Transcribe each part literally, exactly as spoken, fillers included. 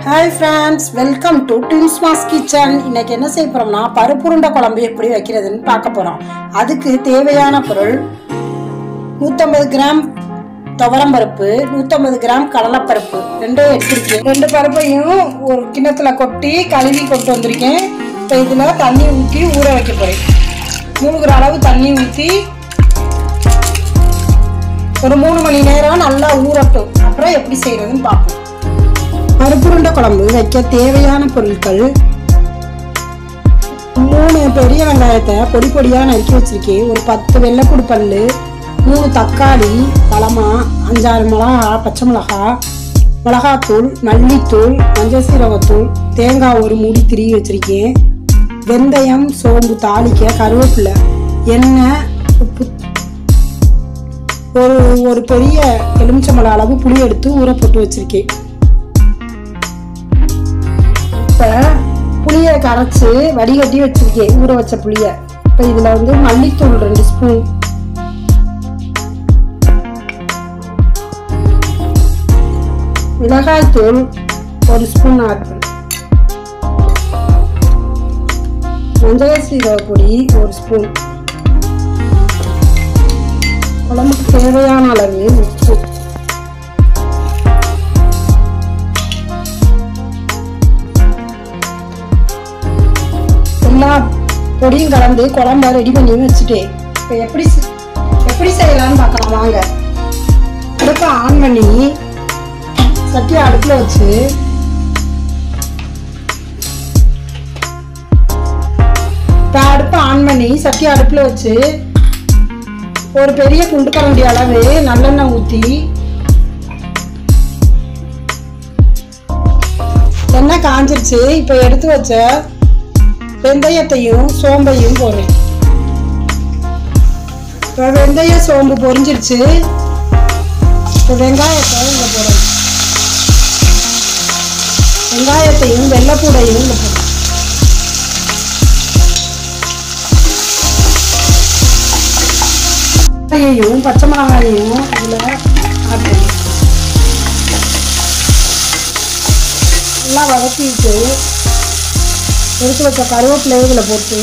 Hi friends, welcome to Twinsmas Kitchen. இன்னைக்கு என்ன செய்ய போறோம்னா பருப்பு உருண்டை குழம்பு எப்படி வைக்கிறதுன்னு பார்க்க போறோம். அதுக்கு தேவையான பொருள் நூற்றி ஐம்பது கிராம் துவரம் பருப்பு, நூற்றி ஐம்பது கிராம் கடலைப்பருப்பு ரெண்டும் எடுத்துருக்கேன். ரெண்டு பருப்பையும் ஒரு கிண்ணத்துல கொட்டி கழுவி கொண்டு வந்திருக்கேன். இப்போ இதுல தண்ணி ஊற்றி ஊற வைக்க போறேன். மூணுகிற அளவு தண்ணி ஊற்றி ஒரு மூணு மணி நேரம் நல்லா ஊறட்டும். அப்புறம் எப்படி செய்யறதுன்னு பார்ப்போம். பருப்பு உருண்டை குழம்பு வைக்க தேவையான பொருட்கள் மூணு பெரிய வெங்காயத்தை பொடி பொடியாக நறுக்கி வச்சிருக்கேன். ஒரு பத்து வெள்ளைப்பூடு பல்லு, மூணு தக்காளி பழமா, அஞ்சாறு மிளகா, பச்சை மிளகா, மிளகாத்தூள், மல்லித்தூள், மஞ்சள் சீரகத்தூள், தேங்காய் ஒரு மூடி திருவி வச்சிருக்கேன். வெந்தயம், சோம்பு தாளிக்க, கருவேப்பிலை, எண்ணெய், உப்பு, ஒரு ஒரு பெரிய எலுமிச்சம்பழம் அளவு புளி எடுத்து ஊற போட்டு வச்சிருக்கேன். இப்போ புளியை கரைச்சி வடிகட்டி வச்சிருக்கேன், ஊற வச்ச புளியை. இப்போ இதில் வந்து மல்லித்தூள் ரெண்டு ஸ்பூன், மிளகாய்த்தூள் ஒரு ஸ்பூன் ஆட் பண்ணு, மஞ்சள் சீரக பொடி ஒரு ஸ்பூன், குழம்புக்கு தேவையான அளவு உப்பு, எல்லா பொடியும் கலந்து குழம்பு ரெடி பண்ணி வச்சுட்டேன். இப்போ எப்படி எப்படி செய்யலாம்னு பார்க்கலாம் வாங்க. அடுப்பை ஆன் பண்ணி சட்டியை அடுப்பில் வச்சு இப்போ அடுப்பை ஆன் பண்ணி சட்டியை அடுப்பில் வச்சு ஒரு பெரிய குண்டு கரண்டி அளவு நல்லெண்ணெய் ஊற்றி எண்ணெய் காஞ்சிருச்சு. இப்போ எடுத்து வச்ச வெந்தயத்தையும் சோம்பையும் போடுறேன். இப்போ வெந்தய சோம்பு பொரிஞ்சிருச்சு. இப்போ வெங்காயத்தை இங்கே போடுறேன். வெங்காயத்தையும் வெள்ளைப்பூடையும் இங்கே போடுறேன். வெங்காயையும் பச்சை மிளகாயையும் இதில் ஆட் பண்ணி நல்லா வதக்கிட்டு எடுத்து வச்ச கருவேப்பிலை இதில் போட்டு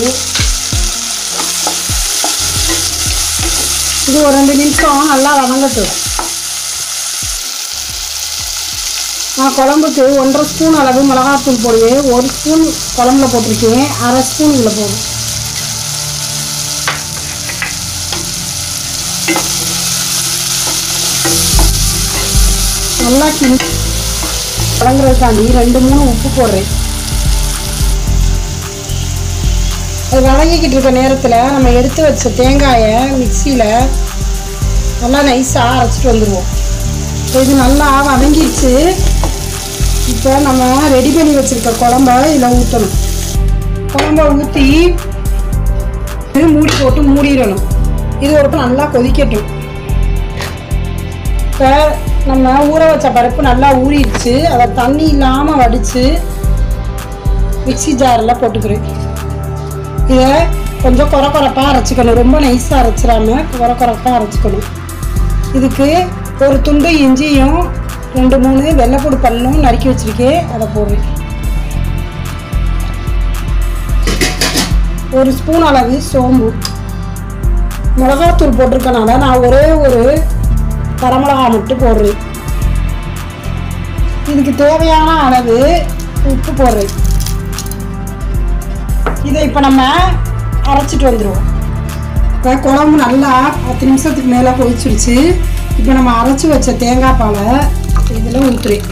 இது ஒரு ரெண்டு நிமிஷம் நல்லா வதங்கட்டும். நான் குழம்புக்கு ஒன்றரை ஸ்பூன் அளவு மிளகாத்தூள் போடுவேன். ஒரு ஸ்பூன் குழம்புல போட்டிருக்கேன், அரை ஸ்பூன் இதில் போடும். நல்லா கிண்டி வதங்குறதுக்காண்டி ரெண்டு மூணு உப்பு போடுறேன். அது வதங்கிக்கிட்டு இருக்க நேரத்தில் நம்ம எடுத்து வச்ச தேங்காயை மிக்சியில் நல்லா நைஸாக அரைச்சிட்டு வந்துடுவோம். இது நல்லா வதங்கிடுச்சு. இப்போ நம்ம ரெடி பண்ணி வச்சுருக்க குழம்ப இதில் ஊற்றணும். குழம்ப ஊற்றி மூடி போட்டு மூடிடணும். இது ஒரு நல்லா கொதிக்கட்டும். இப்போ நம்ம ஊற வச்ச பருப்பு நல்லா ஊறிடுச்சு. அதை தண்ணி இல்லாமல் வடித்து மிக்சி ஜாரில் போட்டுக்கிறேன். இதை கொஞ்சம் குறை குறைப்பாக அரைச்சிக்கணும். ரொம்ப நைஸாக அரைச்சிடாம குறை குறைப்பாக அரைச்சிக்கணும். இதுக்கு ஒரு துண்டு இஞ்சியும் ரெண்டு மூணு வெள்ளைப்பூடு பல்லும் நறுக்கி வச்சுருக்கேன், அதை போடுறேன். ஒரு ஸ்பூன் அளவு சோம்பு, மிளகாத்தூள் போட்டிருக்கனால நான் ஒரே ஒரு வரமிளகா மட்டும் போடுறேன். இதுக்கு தேவையான அளவு உப்பு போடுறேன். இதை இப்போ நம்ம அரைச்சிட்டு வந்துடுவோம். இப்போ குழம்பு நல்லா பத்து நிமிஷத்துக்கு மேலே கொதிச்சிருச்சு. இப்போ நம்ம அரைச்சி வச்ச தேங்காய் பாலை இதில் ஊற்றுறேன்.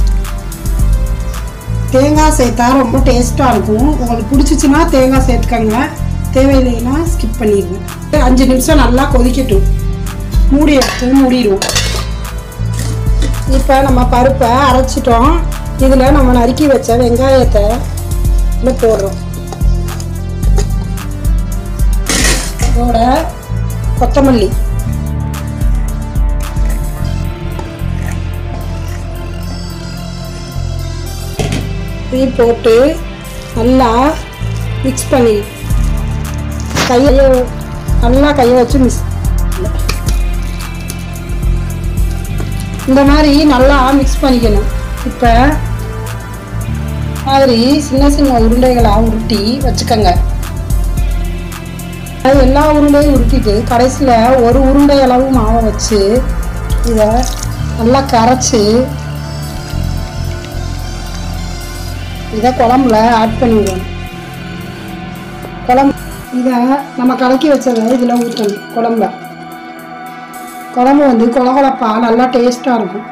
தேங்காய் சேர்த்தா ரொம்ப டேஸ்ட்டாக இருக்கும். உங்களுக்கு பிடிச்சிச்சின்னா தேங்காய் சேர்த்துக்கங்க, தேவையில்லைன்னா ஸ்கிப் பண்ணிடுங்க. அஞ்சு நிமிஷம் நல்லா கொதிக்கட்டும். மூடி எடுத்து மூடிடுவோம். இப்போ நம்ம பருப்பை அரைச்சிட்டோம். இதில் நம்ம நறுக்கி வச்ச வெங்காயத்தை இதில் போடுறோம். இதோட கொத்தமல்லி, இது போட்டு நல்லா மிக்ஸ் பண்ணி கையை நல்லா கையை வச்சு மிக்ஸ் இந்த மாதிரி நல்லா மிக்ஸ் பண்ணிக்கணும். இப்போ மாதிரி சின்ன சின்ன உருண்டைகளாக உருட்டி வச்சுக்கோங்க. எல்லா உருண்டையும் உருட்டிட்டு கடைசியில் ஒரு உருண்டை அளவு மாவை வச்சு இதை நல்லா கரைச்சி இதை குழம்புல ஆட் பண்ணிவிடணும். குழம்பு இதை நம்ம கலக்கி வச்சதை இதில் ஊற்றணும். குழம்புல குழம்பு வந்து கொலகொலப்பா நல்லா டேஸ்ட்டாக இருக்கும்.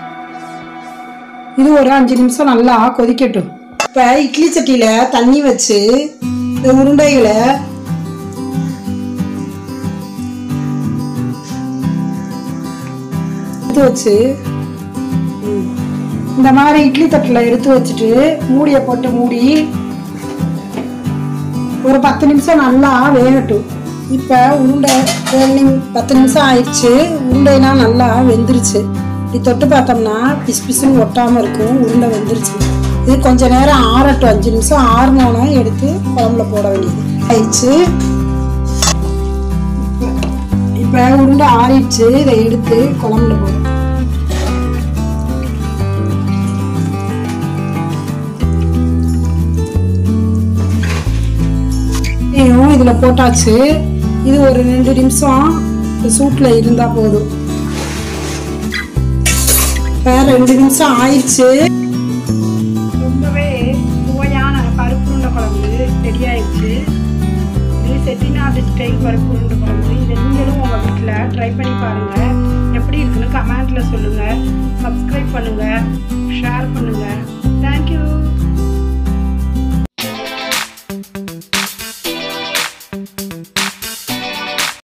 இது ஒரு அஞ்சு நிமிஷம் நல்லா கொதிக்கட்டும். இப்போ இட்லி சட்டியில் தண்ணி வச்சு இந்த உருண்டைகளை எடுத்து வச்சு இந்த மாதிரி இட்லி தட்டில் எடுத்து வச்சுட்டு மூடியை போட்டு மூடி ஒரு பத்து நிமிஷம் நல்லா வேகட்டும். இப்போ உருண்டை பத்து நிமிஷம் ஆயிடுச்சு. உருண்டைலாம் நல்லா வெந்துருச்சு. இது தொட்டு பார்த்தோம்னா பிசு பிசுன்னு ஒட்டாமல் இருக்கும். உருண்டை வெந்துருச்சு. இது கொஞ்சம் நேரம் ஆறட்டும். அஞ்சு நிமிஷம் ஆறுனோன்னா எடுத்து குழம்புல போட வேண்டியது ஆயிடுச்சு. இப்போ உருண்டை ஆறிடுச்சு. இதை எடுத்து குழம்புல போடும். இதில் போட்டாச்சு. இது ஒரு ரெண்டு நிமிஷம் சூட்டில் இருந்தால் போதும். இப்போ ரெண்டு நிமிஷம் ஆயிடுச்சு. ரொம்பவே சுவையான பருப்பு உருண்டை குழம்பு ரெடி ஆயிடுச்சு. இது செட்டிநாடு ஸ்டைல் பருப்பு உருண்டை குழம்பு. இதை நீங்களும் உங்கள் வீட்டில் ட்ரை பண்ணி பாருங்கள். எப்படி இருக்குன்னு கமெண்ட்டில் சொல்லுங்கள். சப்ஸ்கிரைப் பண்ணுங்கள், ஷேர் பண்ணுங்கள்.